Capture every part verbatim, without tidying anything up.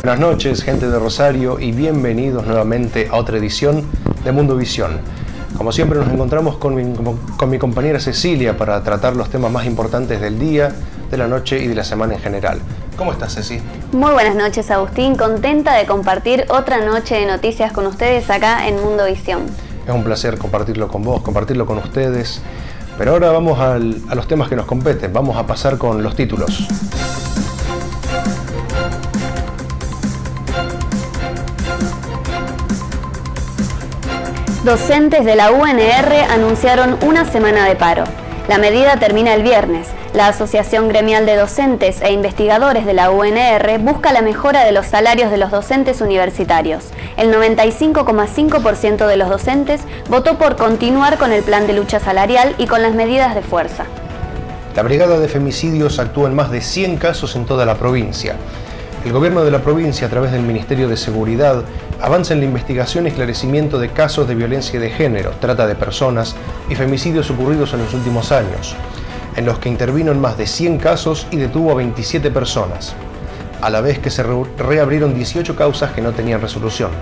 Buenas noches, gente de Rosario, y bienvenidos nuevamente a otra edición de Mundo Visión. Como siempre nos encontramos con mi, con mi compañera Cecilia para tratar los temas más importantes del día, de la noche y de la semana en general. ¿Cómo estás, Ceci? Muy buenas noches, Agustín. Contenta de compartir otra noche de noticias con ustedes acá en Mundo Visión. Es un placer compartirlo con vos, compartirlo con ustedes. Pero ahora vamos al, a los temas que nos competen. Vamos a pasar con los títulos. Docentes de la U N R anunciaron una semana de paro. La medida termina el viernes. La Asociación Gremial de Docentes e Investigadores de la U N R busca la mejora de los salarios de los docentes universitarios. El noventa y cinco coma cinco por ciento de los docentes votó por continuar con el plan de lucha salarial y con las medidas de fuerza. La Brigada de Femicidios actúa en más de cien casos en toda la provincia. El gobierno de la provincia, a través del Ministerio de Seguridad, avanza en la investigación y esclarecimiento de casos de violencia de género, trata de personas y femicidios ocurridos en los últimos años, en los que intervino en más de cien casos y detuvo a veintisiete personas, a la vez que se re reabrieron dieciocho causas que no tenían resolución.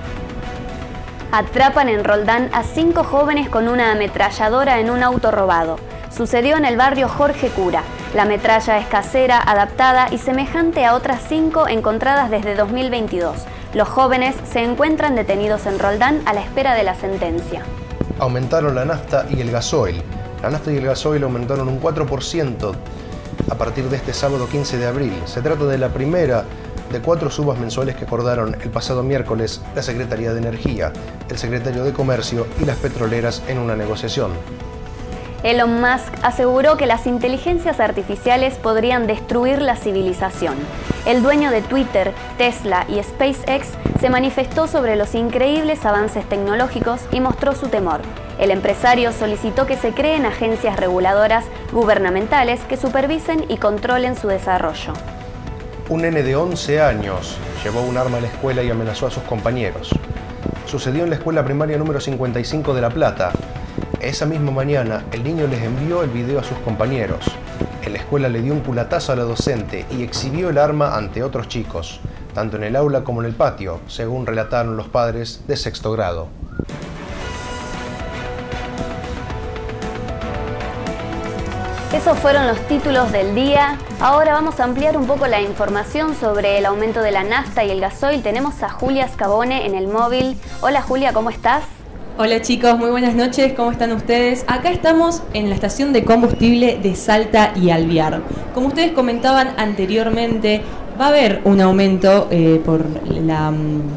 Atrapan en Roldán a cinco jóvenes con una ametralladora en un auto robado. Sucedió en el barrio Jorge Cura. La metralla es casera, adaptada y semejante a otras cinco encontradas desde dos mil veintidós. Los jóvenes se encuentran detenidos en Roldán a la espera de la sentencia. Aumentaron la nafta y el gasoil. La nafta y el gasoil aumentaron un cuatro por ciento a partir de este sábado quince de abril. Se trata de la primera de cuatro subas mensuales que acordaron el pasado miércoles la Secretaría de Energía, el Secretario de Comercio y las petroleras en una negociación. Elon Musk aseguró que las inteligencias artificiales podrían destruir la civilización. El dueño de Twitter, Tesla y SpaceX se manifestó sobre los increíbles avances tecnológicos y mostró su temor. El empresario solicitó que se creen agencias reguladoras gubernamentales que supervisen y controlen su desarrollo. Un nene de once años llevó un arma a la escuela y amenazó a sus compañeros. Sucedió en la escuela primaria número cincuenta y cinco de La Plata. Esa misma mañana, el niño les envió el video a sus compañeros. En la escuela le dio un culatazo a la docente y exhibió el arma ante otros chicos, tanto en el aula como en el patio, según relataron los padres de sexto grado. Esos fueron los títulos del día. Ahora vamos a ampliar un poco la información sobre el aumento de la nafta y el gasoil. Tenemos a Julia Scabone en el móvil. Hola Julia, ¿cómo estás? Hola chicos, muy buenas noches, ¿cómo están ustedes? Acá estamos en la estación de combustible de Salta y Alvear. Como ustedes comentaban anteriormente, va a haber un aumento eh, por la,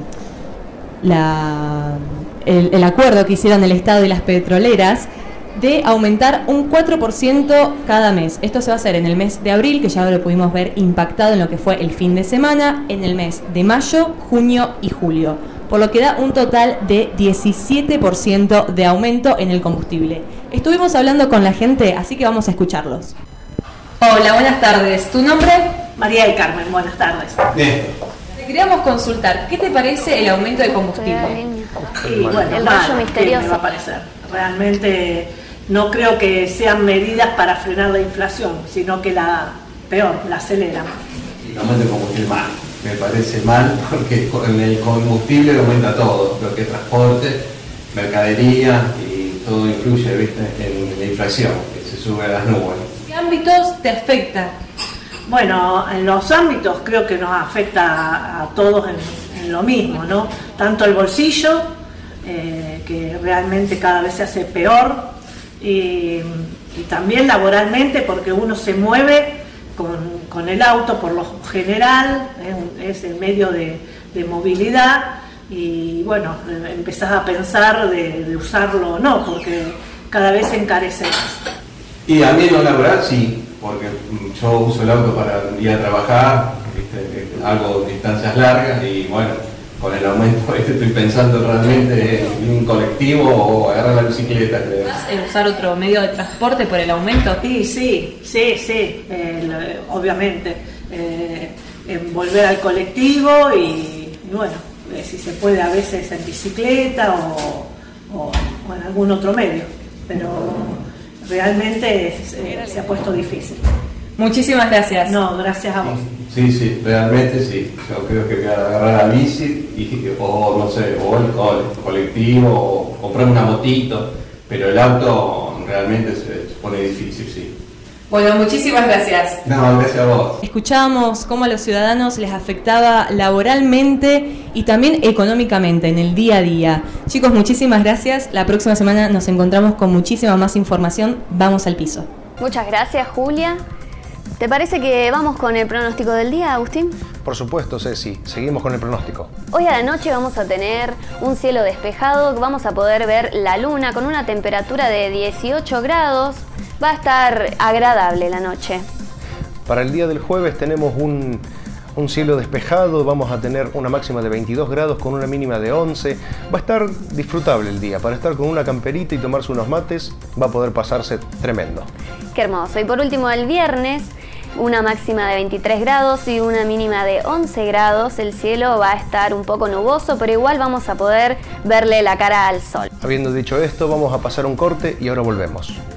la, el, el acuerdo que hicieron el Estado y las petroleras de aumentar un cuatro por ciento cada mes. Esto se va a hacer en el mes de abril, que ya lo pudimos ver impactado en lo que fue el fin de semana, en el mes de mayo, junio y julio, por lo que da un total de diecisiete por ciento de aumento en el combustible. Estuvimos hablando con la gente, así que vamos a escucharlos. Hola, buenas tardes. ¿Tu nombre? María del Carmen, buenas tardes. Bien. Te queríamos consultar, ¿qué te parece el aumento de combustible? Y bueno, el mal, rayo misterioso. ¿qué me va a parecer? Realmente no creo que sean medidas para frenar la inflación, sino que la, peor, la aceleran. El aumento de combustible mal. Me parece mal porque en el combustible aumenta todo, lo que es transporte, mercadería y todo influye, ¿viste?, en la inflación, que se sube a las nubes. ¿Qué ámbitos te afecta? Bueno, en los ámbitos creo que nos afecta a, a todos en, en lo mismo, ¿no? Tanto el bolsillo, eh, que realmente cada vez se hace peor, y, y también laboralmente porque uno se mueve Con, con el auto por lo general, eh, es el medio de, de movilidad y bueno, empezás a pensar de, de usarlo o no, porque cada vez se encarece más. Y a mí en lo laboral sí, porque yo uso el auto para ir a trabajar, ¿viste?, hago distancias largas y bueno, con el aumento estoy pensando realmente en un colectivo o agarrar la bicicleta. ¿Vas a usar otro medio de transporte por el aumento? Sí, sí, sí, sí, eh, lo, obviamente. Eh, en volver al colectivo y, y bueno, eh, si se puede a veces en bicicleta o, o, o en algún otro medio, pero realmente eh, se ha puesto difícil. Muchísimas gracias. No, gracias a vos. Sí, sí, realmente sí. Yo creo que voy a agarrar la bici y, o no sé, o el, o el colectivo, o comprar una motito, pero el auto realmente se, se pone difícil, sí. Bueno, muchísimas gracias. No, gracias a vos. Escuchábamos cómo a los ciudadanos les afectaba laboralmente y también económicamente en el día a día. Chicos, muchísimas gracias. La próxima semana nos encontramos con muchísima más información. Vamos al piso. Muchas gracias, Julia. ¿Te parece que vamos con el pronóstico del día, Agustín? Por supuesto, Ceci. Seguimos con el pronóstico. Hoy a la noche vamos a tener un cielo despejado, vamos a poder ver la luna con una temperatura de dieciocho grados. Va a estar agradable la noche. Para el día del jueves tenemos un, un cielo despejado, vamos a tener una máxima de veintidós grados con una mínima de once. Va a estar disfrutable el día, para estar con una camperita y tomarse unos mates, va a poder pasarse tremendo. Qué hermoso. Y por último, el viernes, una máxima de veintitrés grados y una mínima de once grados. El cielo va a estar un poco nuboso, pero igual vamos a poder verle la cara al sol. Habiendo dicho esto, vamos a pasar un corte y ahora volvemos.